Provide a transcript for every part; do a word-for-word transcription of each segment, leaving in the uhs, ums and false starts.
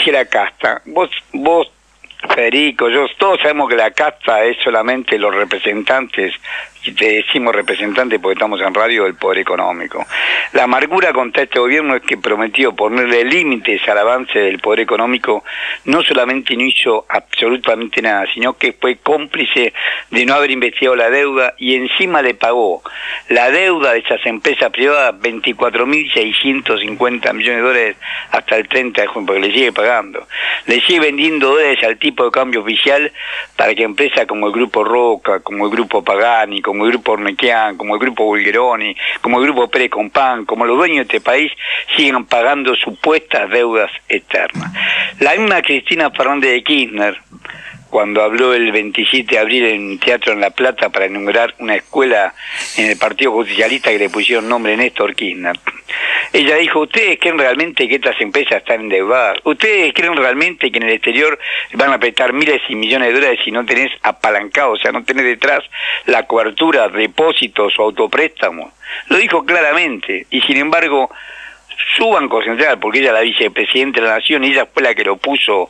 decía la casta. Vos, vos, Federico, yo, todos sabemos que la casta es solamente los representantes, y te decimos representantes porque estamos en radio, del poder económico. La amargura contra este gobierno es que prometió ponerle límites al avance del poder económico, no solamente no hizo absolutamente nada, sino que fue cómplice de no haber investigado la deuda y encima le pagó la deuda de esas empresas privadas veinticuatro mil seiscientos cincuenta millones de dólares hasta el treinta de junio, porque le sigue pagando. Le sigue vendiendo dólares al tipo de cambio oficial para que empresas como el Grupo Roca, como el Grupo Pagani, como el Grupo Ornequian, como el Grupo Bulgeroni, como el Grupo Pérez Compán, como los dueños de este país, sigan pagando supuestas deudas externas. La misma Cristina Fernández de Kirchner, cuando habló el veintisiete de abril en Teatro en La Plata para inaugurar una escuela en el Partido Justicialista que le pusieron nombre Néstor Kirchner, ella dijo: ¿ustedes creen realmente que estas empresas están endeudadas? ¿Ustedes creen realmente que en el exterior van a prestar miles y millones de dólares si no tenés apalancado, o sea, no tenés detrás la cobertura, depósitos o autopréstamos? Lo dijo claramente, y sin embargo, su Banco Central, porque ella es la vicepresidenta de la Nación y ella fue la que lo puso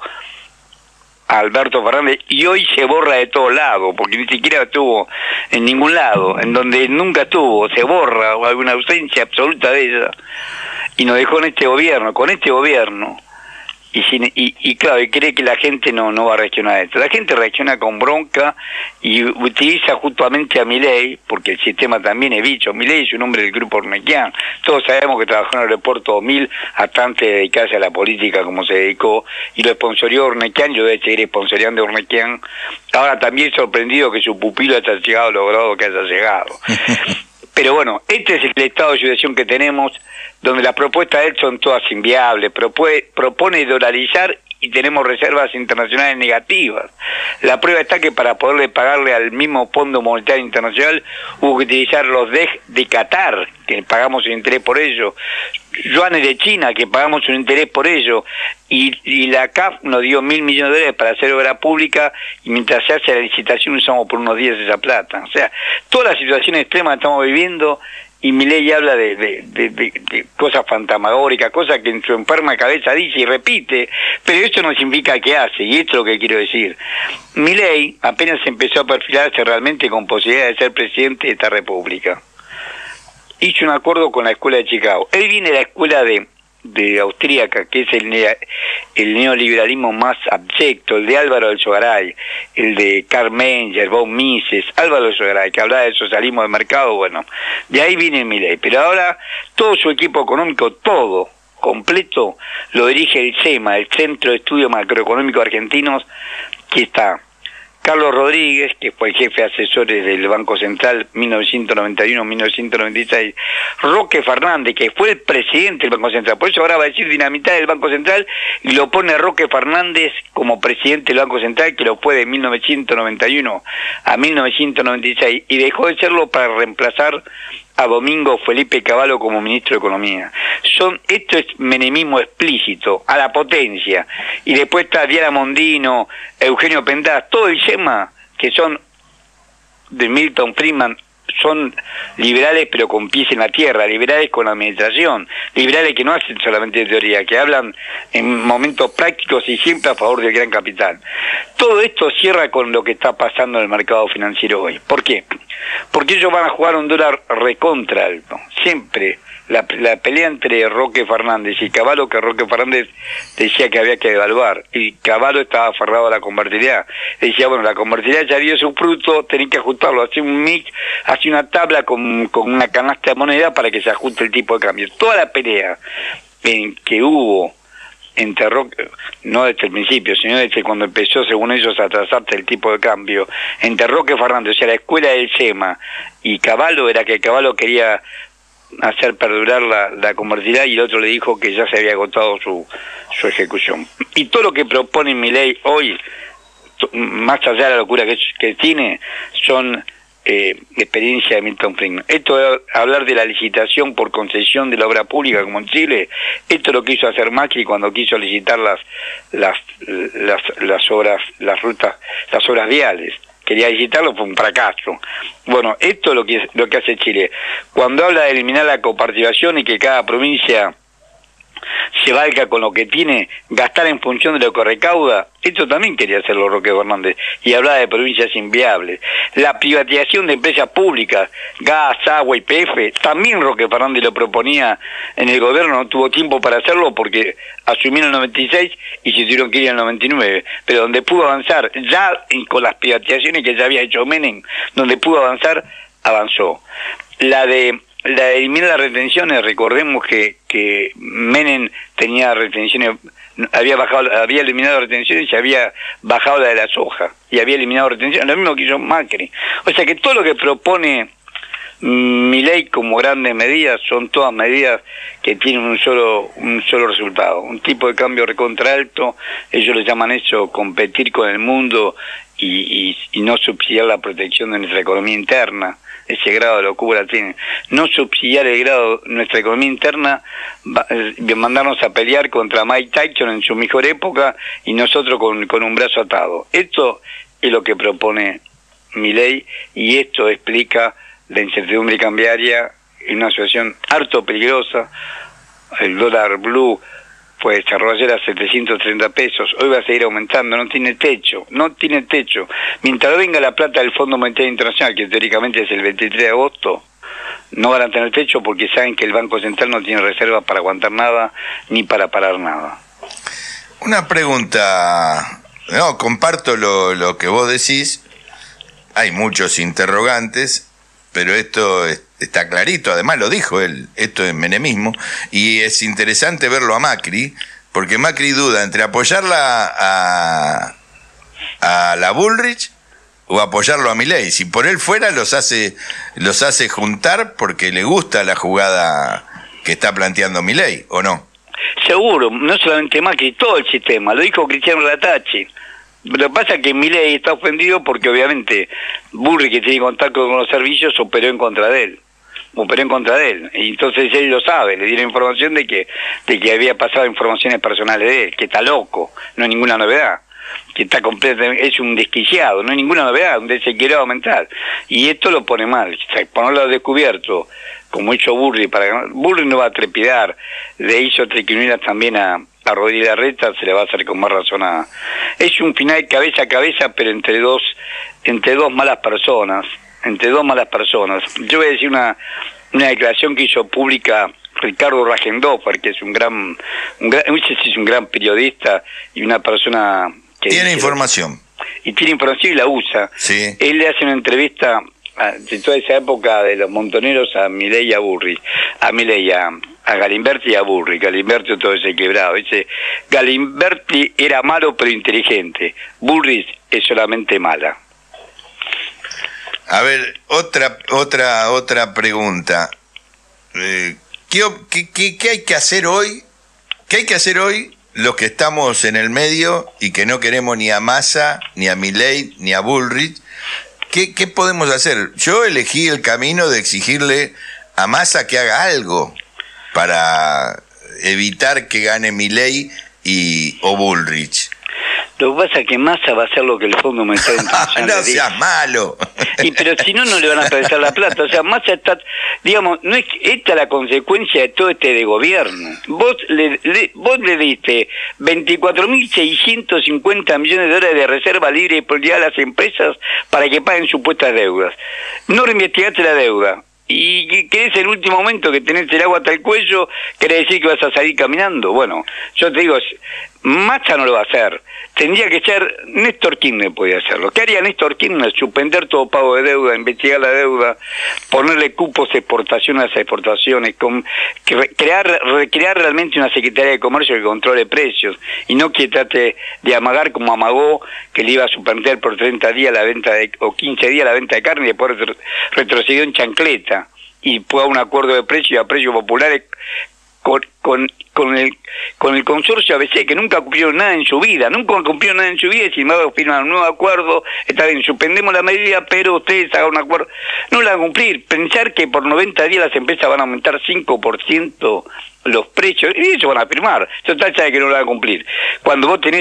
a Alberto Fernández, y hoy se borra de todos lados, porque ni siquiera estuvo en ningún lado, en donde nunca estuvo, se borra, o alguna ausencia absoluta de ella, y nos dejó en este gobierno, con este gobierno, y, sin, y, y claro, y cree que la gente no, no va a reaccionar a esto. La gente reacciona con bronca y utiliza justamente a Milei, porque el sistema también es bicho. Milei es un hombre del Grupo Ornequian, todos sabemos que trabajó en el Aeropuerto dos mil hasta antes de dedicarse a la política como se dedicó, y lo sponsorió Ornequian, yo debe seguir sponsoreando a Ornequian. Ahora también sorprendido que su pupilo haya llegado a lo logrado que haya llegado. Pero bueno, este es el estado de situación que tenemos, donde las propuestas de él son todas inviables. Propone, propone dolarizar y tenemos reservas internacionales negativas. La prueba está que para poderle pagarle al mismo Fondo Monetario Internacional hubo que utilizar los D E G de Qatar, que pagamos un interés por ello, yuanes de China, que pagamos un interés por ello, y, y la C A F nos dio mil millones de dólares para hacer obra pública, y mientras se hace la licitación usamos por unos días esa plata. O sea, toda la situación extrema que estamos viviendo, y Milei habla de, de, de, de, de cosas fantasmagóricas, cosas que en su enferma cabeza dice y repite, pero esto no significa que hace, y esto es lo que quiero decir. Milei apenas empezó a perfilarse realmente con posibilidad de ser presidente de esta república, hizo un acuerdo con la escuela de Chicago. Él viene de la escuela de, de austríaca, que es el, el neoliberalismo más abyecto, el de Álvaro del Sogaray, el de Karl Menger, von Mises, Álvaro del Sogaray, que hablaba del socialismo de mercado. Bueno, de ahí viene Milei, pero ahora todo su equipo económico, todo completo, lo dirige el CEMA, el Centro de Estudios Macroeconómicos Argentinos, que está Carlos Rodríguez, que fue el jefe de asesores del Banco Central mil novecientos noventa y uno a mil novecientos noventa y seis, Roque Fernández, que fue el presidente del Banco Central, por eso ahora va a decir dinamitar el Banco Central, y lo pone Roque Fernández como presidente del Banco Central, que lo fue de mil novecientos noventa y uno a mil novecientos noventa y seis, y dejó de serlo para reemplazar a Domingo Felipe Cavallo como ministro de Economía. Son, esto es menemismo explícito, a la potencia. Y después está Diana Mondino, Eugenio Pendaz, todo el SEMA, que son de Milton Friedman, son liberales pero con pies en la tierra, liberales con la administración, liberales que no hacen solamente teoría, que hablan en momentos prácticos y siempre a favor del gran capital. Todo esto cierra con lo que está pasando en el mercado financiero hoy. ¿Por qué? Porque ellos van a jugar un dólar recontra alto, siempre. La, la pelea entre Roque Fernández y Cavallo, que Roque Fernández decía que había que devaluar, y Cavallo estaba aferrado a la convertibilidad. Decía, bueno, la convertibilidad ya dio su fruto, tenés que ajustarlo, hacer un mix, hacer una tabla con, con una canasta de moneda para que se ajuste el tipo de cambio. Toda la pelea en que hubo entre Roque, no desde el principio, sino desde cuando empezó, según ellos, a atrasarse el tipo de cambio, entre Roque Fernández, o sea, la escuela del SEMA, y Cavallo, era que Cavallo quería hacer perdurar la, la convertibilidad, y el otro le dijo que ya se había agotado su, su ejecución. Y todo lo que propone Milei hoy, más allá de la locura que, que tiene, son eh, experiencia de Milton Friedman. Esto de hablar de la licitación por concesión de la obra pública como en Chile, esto es lo que hizo hacer Macri cuando quiso licitar las las las, las obras, las rutas, las obras viales. Quería licitarlo, fue un fracaso. Bueno, esto es lo que, lo que hace Chile. Cuando habla de eliminar la coparticipación y que cada provincia se valga con lo que tiene, gastar en función de lo que recauda. Esto también quería hacerlo Roque Fernández, y hablaba de provincias inviables. La privatización de empresas públicas, gas, agua y P F, también Roque Fernández lo proponía en el gobierno, no tuvo tiempo para hacerlo porque asumió en el noventa y seis y se tuvieron que ir en el noventa y nueve, pero donde pudo avanzar, ya con las privatizaciones que ya había hecho Menem, donde pudo avanzar, avanzó. La de la de eliminar las retenciones, recordemos que, que Menem tenía retenciones, había bajado, había eliminado retenciones y se había bajado la de la soja, y había eliminado retenciones, lo mismo que hizo Macri. O sea que todo lo que propone Milei como grandes medidas son todas medidas que tienen un solo un solo resultado, un tipo de cambio recontra alto. Ellos le llaman eso competir con el mundo y, y, y no subsidiar la protección de nuestra economía interna. Ese grado de locura tiene. No subsidiar el grado de nuestra economía interna, va, eh, mandarnos a pelear contra Mike Tyson en su mejor época y nosotros con, con un brazo atado. Esto es lo que propone Milei, y esto explica la incertidumbre cambiaria en una situación harto peligrosa. El dólar blue pues cerró ayer a setecientos treinta pesos, hoy va a seguir aumentando, no tiene techo, no tiene techo. Mientras venga la plata del Fondo Monetario Internacional, que teóricamente es el veintitrés de agosto, no van a tener techo porque saben que el Banco Central no tiene reservas para aguantar nada, ni para parar nada. Una pregunta, no, comparto lo, lo que vos decís, hay muchos interrogantes, pero esto es, está clarito, además lo dijo él, esto es menemismo, y es interesante verlo a Macri, porque Macri duda entre apoyarla a, a la Bullrich o apoyarlo a Milei. Si por él fuera, los hace, los hace juntar porque le gusta la jugada que está planteando Milei, ¿o no? Seguro, no solamente Macri, todo el sistema, lo dijo Cristiano Ratachi. Lo que pasa es que Milei está ofendido porque obviamente Bullrich, que tiene contacto con los servicios, operó en contra de él, operó en contra de él, y entonces él lo sabe, le dieron información de que de que había pasado informaciones personales de él, que está loco, no hay ninguna novedad, que está completamente, es un desquiciado, no hay ninguna novedad, un desequilibrado mental, y esto lo pone mal, o sea, ponerlo a descubierto, como hizo Bullrich, para ganar. Bullrich no va a trepidar, le hizo triquiñuelas también a a Rodríguez Larreta, se le va a hacer con más razón a... Es un final cabeza a cabeza, pero entre dos entre dos malas personas, entre dos malas personas. Yo voy a decir una, una declaración que hizo pública Ricardo Rajendorfer, que es un gran, un gran, es un gran periodista y una persona que... Tiene información. Y tiene información y la usa. Sí. Él le hace una entrevista de toda esa época de los montoneros a Milei y a Bullrich, a Milei, a, a Galimberti y a Bullrich. Galimberti todo ese quebrado. Dice, Galimberti era malo pero inteligente, Bullrich es solamente mala. A ver, otra otra otra pregunta. Eh, ¿qué, qué, qué, ¿Qué hay que hacer hoy? ¿Qué hay que hacer hoy los que estamos en el medio y que no queremos ni a Massa, ni a Milei, ni a Bullrich? ¿Qué, ¿Qué podemos hacer? Yo elegí el camino de exigirle a Massa que haga algo para evitar que gane Milei y o Bullrich. Lo que pasa es que Massa va a hacer lo que el Fondo Monetario Internacional no le dice. seas malo. Y pero si no, no le van a prestar la plata. O sea, Massa está, digamos, no es esta es la consecuencia de todo este de gobierno. Vos le, le vos le diste veinticuatro mil seiscientos cincuenta millones de dólares de reserva libre y prioridad a las empresas para que paguen supuestas deudas. No reinvestigaste la deuda. Y querés en el último momento que tenés el agua hasta el cuello, ¿quiere decir que vas a salir caminando? Bueno, yo te digo, Massa no lo va a hacer. Tendría que ser Néstor Kirchner, podía hacerlo. ¿Qué haría Néstor Kirchner? Suspender todo pago de deuda, investigar la deuda, ponerle cupos de exportación a las exportaciones, con, crear, recrear realmente una Secretaría de Comercio que controle precios y no que trate de amagar como amagó que le iba a suspender por treinta días la venta de, o quince días la venta de carne y después retrocedió en chancleta y fue a un acuerdo de precios y a precios populares con, con, con el con el consorcio A B C, que nunca cumplieron nada en su vida, nunca cumplieron nada en su vida, y sin embargo firman un nuevo acuerdo, está bien, suspendemos la medida, pero ustedes hagan un acuerdo, no la van a cumplir. Pensar que por noventa días las empresas van a aumentar cinco por ciento los precios, y eso van a firmar, eso está hecha de que no la van a cumplir. Cuando vos tenés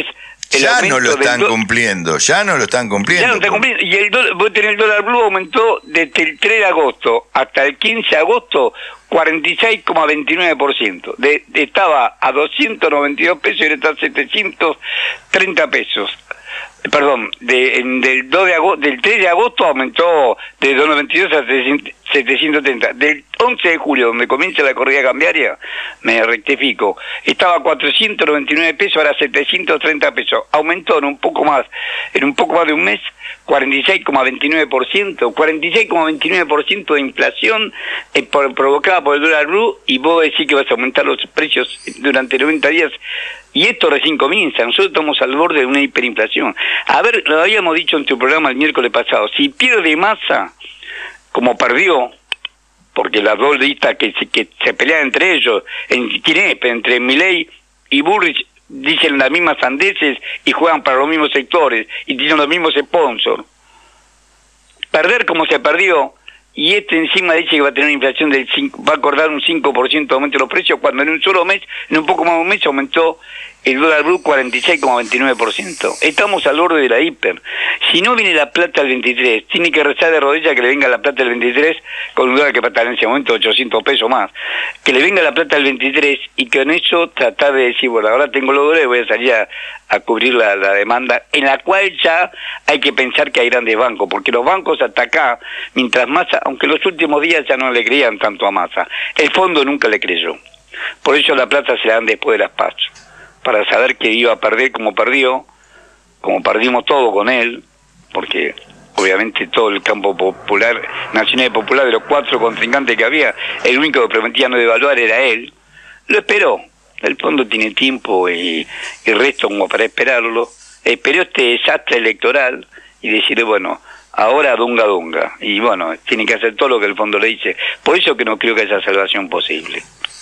Ya no lo están cumpliendo, ya no lo están cumpliendo. Ya no están cumpliendo. Y el dólar, vos tenés el dólar blue aumentó desde el tres de agosto hasta el quince de agosto cuarenta y seis coma veintinueve por ciento. De, de, estaba a doscientos noventa y dos pesos y ahora está a setecientos treinta pesos. Perdón, de, en, del, dos de agosto, del tres de agosto aumentó de doscientos noventa y dos a setecientos treinta. Del once de julio, donde comienza la corrida cambiaria, me rectifico, estaba a cuatrocientos noventa y nueve pesos, ahora setecientos treinta pesos. Aumentó en un poco más, en un poco más de un mes, cuarenta y seis coma veintinueve por ciento. cuarenta y seis coma veintinueve por ciento de inflación eh, por, provocada por el dólar blue, y vos decís que vas a aumentar los precios durante noventa días. Y esto recién comienza, nosotros estamos al borde de una hiperinflación. A ver, lo habíamos dicho en tu programa el miércoles pasado, si pierde Massa, como perdió, porque las dos listas que se, que se pelean entre ellos, en, ¿quién es? Entre Milei y Bullrich, dicen las mismas sandeces y juegan para los mismos sectores, y tienen los mismos sponsors. Perder como se perdió, y este encima dice que va a tener una inflación del cinco, va a acordar un cinco por ciento de aumento de los precios, cuando en un solo mes, en un poco más de un mes, aumentó el dólar blue cuarenta y seis coma veintinueve por ciento. Estamos al borde de la hiper. Si no viene la plata el veintitrés, tiene que rezar de rodillas que le venga la plata el veintitrés, con un dólar que va a estar en ese momento ochocientos pesos más. Que le venga la plata el veintitrés y con eso tratar de decir, bueno, ahora tengo los dólares, voy a salir a, a cubrir la, la demanda, en la cual ya hay que pensar que hay grandes bancos, porque los bancos hasta acá, mientras Massa, aunque los últimos días ya no le creían tanto a Massa, el fondo nunca le creyó. Por eso la plata se la dan después de las PASO, para saber que iba a perder como perdió, como perdimos todo con él, porque obviamente todo el campo popular, nacional y popular, de los cuatro contrincantes que había, el único que prometía no devaluar era él. Lo esperó, el fondo tiene tiempo y el resto como para esperarlo. Esperó este desastre electoral y decirle, bueno, ahora dunga dunga, y bueno, tiene que hacer todo lo que el fondo le dice. Por eso que no creo que haya salvación posible.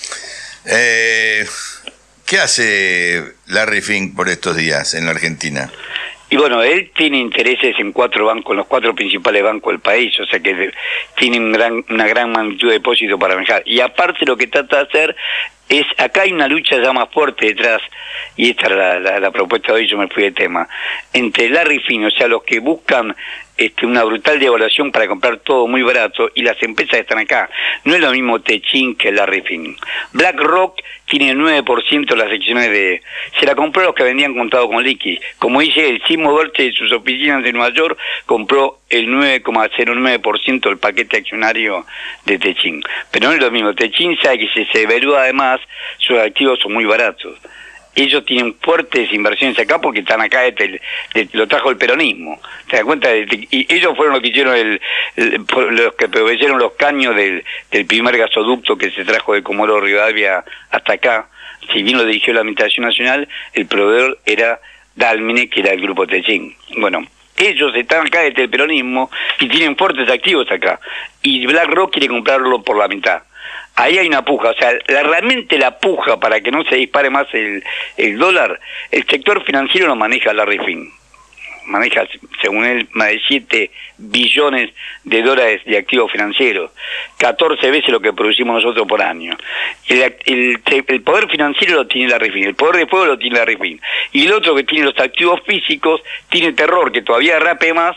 Eh... ¿Qué hace Larry Fink por estos días en la Argentina? Y bueno, él tiene intereses en cuatro bancos, en los cuatro principales bancos del país, o sea que tiene un gran, una gran magnitud de depósitos para manejar. Y aparte lo que trata de hacer es, acá hay una lucha ya más fuerte detrás, y esta es la, la, la propuesta de hoy, yo me fui de tema, entre Larry Fink, o sea, los que buscan este, una brutal devaluación para comprar todo muy barato, y las empresas que están acá. No es lo mismo Techin que Larry Fink. BlackRock tiene el nueve por ciento de las acciones de... Se la compró a los que vendían contado con liqui. Como dice él, sin moverse de sus oficinas de Nueva York, compró el nueve coma cero nueve por ciento del paquete accionario de Techin. Pero no es lo mismo. Techin sabe que si se devalúa además, sus activos son muy baratos. Ellos tienen fuertes inversiones acá porque están acá, desde, desde, lo trajo el peronismo. ¿Te das cuenta? Y ellos fueron los que hicieron el, el los que proveyeron los caños del, del primer gasoducto que se trajo de Comodoro Rivadavia hasta acá. Si bien lo dirigió la Administración Nacional, el proveedor era Dalmine, que era el grupo Techin. Bueno, ellos están acá desde el peronismo y tienen fuertes activos acá. Y BlackRock quiere comprarlo por la mitad. Ahí hay una puja, o sea, la, realmente la puja para que no se dispare más el, el dólar, el sector financiero lo maneja Larry Fink. Maneja, según él, más de siete billones de dólares de activos financieros, catorce veces lo que producimos nosotros por año. El, el, el poder financiero lo tiene Larry Fink, el poder de fuego lo tiene Larry Fink. Y el otro que tiene los activos físicos, tiene terror que todavía rape más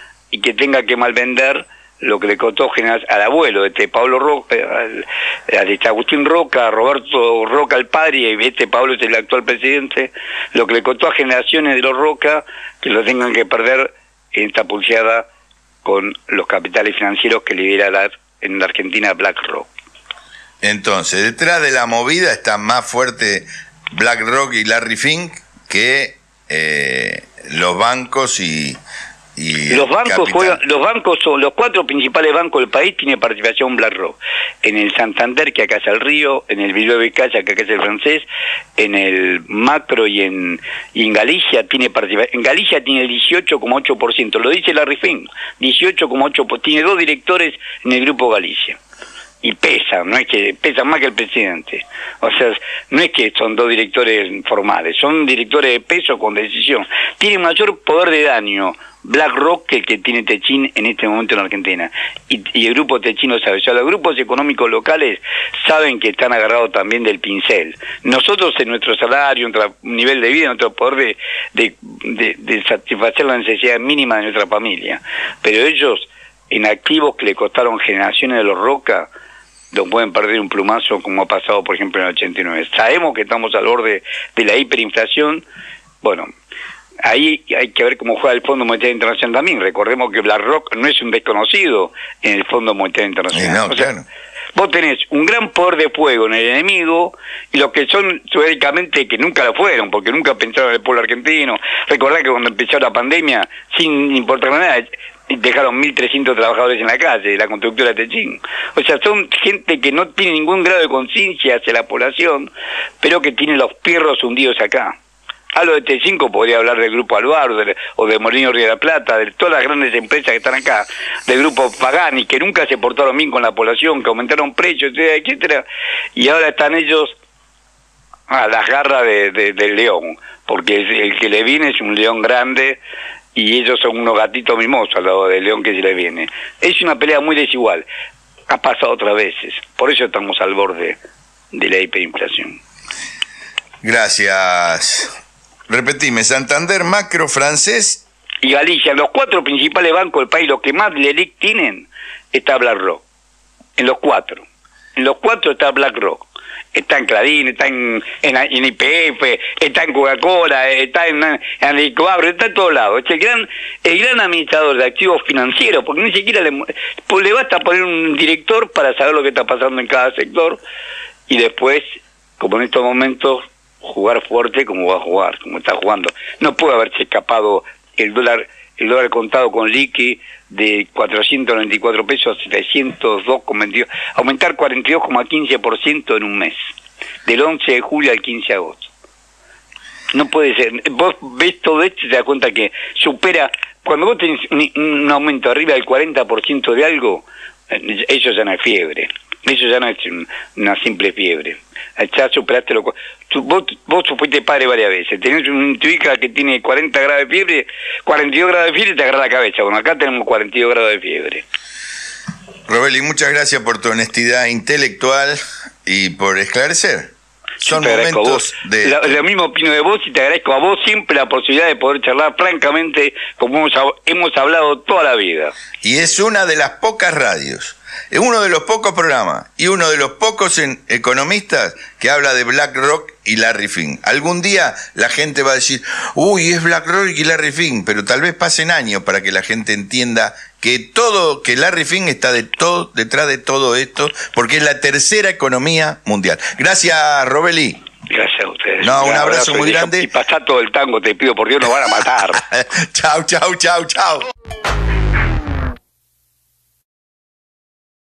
y que tenga que malvender lo que le costó al abuelo, este Pablo Roca, al, al este Agustín Roca, a Roberto Roca el padre, y este Pablo es el actual presidente, lo que le costó a generaciones de los Roca, que lo tengan que perder en esta pulseada con los capitales financieros que lidera la, en la Argentina BlackRock. Entonces, detrás de la movida está más fuerte BlackRock y Larry Fink que eh, los bancos y... Y los bancos juegan, los bancos son los cuatro principales bancos del país, tiene participación BlackRock. En el Santander, que acá es el Río, en el Bilbao y Calla, que acá es el francés, en el Macro y en, y en Galicia tiene participación. En Galicia tiene el dieciocho coma ocho por ciento, lo dice Larry Fink, dieciocho coma ocho por ciento, tiene dos directores en el Grupo Galicia. y pesan, no es que pesan más que el presidente. O sea, no es que son dos directores formales, son directores de peso con decisión. Tienen mayor poder de daño BlackRock que el que tiene Techin en este momento en Argentina. Y, y el grupo Techin lo sabe. O sea, los grupos económicos locales saben que están agarrados también del pincel. Nosotros en nuestro salario, en nuestro nivel de vida, en nuestro poder de, de, de, de satisfacer la necesidad mínima de nuestra familia. Pero ellos, en activos que le costaron generaciones de los Roca, no pueden perder un plumazo como ha pasado, por ejemplo, en el ochenta y nueve. Sabemos que estamos al borde de la hiperinflación. Bueno, ahí hay que ver cómo juega el Fondo Monetario Internacional también. Recordemos que BlackRock no es un desconocido en el Fondo Monetario Internacional. Eh, no, o sea, claro. Vos tenés un gran poder de fuego en el enemigo y los que son teóricamente que nunca lo fueron, porque nunca pensaron en el pueblo argentino. Recordá que cuando empezó la pandemia, sin importar nada, dejaron mil trescientos trabajadores en la calle, la constructora Techin. O sea, son gente que no tiene ningún grado de conciencia hacia la población, pero que tiene los pierros hundidos acá. Hablo de T cinco, podría hablar del Grupo Alvaro de, o de Molino Río de la Plata, de todas las grandes empresas que están acá, del Grupo Pagani, que nunca se portaron bien con la población, que aumentaron precios, etcétera, etcétera, y ahora están ellos a las garras de, de, del león, porque el que le viene es un león grande, y ellos son unos gatitos mimosos al lado del león que se le viene. Es una pelea muy desigual, ha pasado otras veces, por eso estamos al borde de la hiperinflación. Gracias. Repetime, Santander, Macro, Francés y Galicia, los cuatro principales bancos del país, los que más L E L I C tienen, está BlackRock. En los cuatro. En los cuatro está BlackRock. Está en Clarín, está en, en, en I P F, está en Coca-Cola, está en, en el Coabro, está en todos lados. Es el gran, el gran administrador de activos financieros, porque ni siquiera le, pues le basta poner un director para saber lo que está pasando en cada sector y después, como en estos momentos, jugar fuerte como va a jugar, como está jugando. No puede haberse escapado el dólar el dólar contado con liqui de cuatrocientos noventa y cuatro pesos a setecientos dos coma veintidós, aumentar cuarenta y dos coma quince por ciento en un mes, del once de julio al quince de agosto. No puede ser. Vos ves todo esto y te das cuenta que supera, cuando vos tenés un, un aumento arriba del cuarenta por ciento de algo, eso ya no es fiebre. Eso ya no es un, una simple fiebre. Ya superaste lo... Tú, vos, vos fuiste padre varias veces. Tenés un, tu hija que tiene cuarenta grados de fiebre, cuarenta y dos grados de fiebre y te agarra la cabeza. Bueno, acá tenemos cuarenta y dos grados de fiebre. Robeli, muchas gracias por tu honestidad intelectual y por esclarecer. Son momentos de... Lo, lo mismo opino de vos y te agradezco a vos siempre la posibilidad de poder charlar francamente como hemos, hemos hablado toda la vida. Y es una de las pocas radios, es uno de los pocos programas y uno de los pocos en, economistas que habla de BlackRock y Larry Fink. Algún día la gente va a decir, uy, es BlackRock y Larry Fink, pero tal vez pasen años para que la gente entienda que todo, que Larry Fink está de todo, detrás de todo esto, porque es la tercera economía mundial. Gracias, Robeli. Gracias a ustedes. No, un, un abrazo, abrazo muy grande. Y pasá todo el tango, te pido, por Dios, nos van a matar. Chau, chau, chau, chau.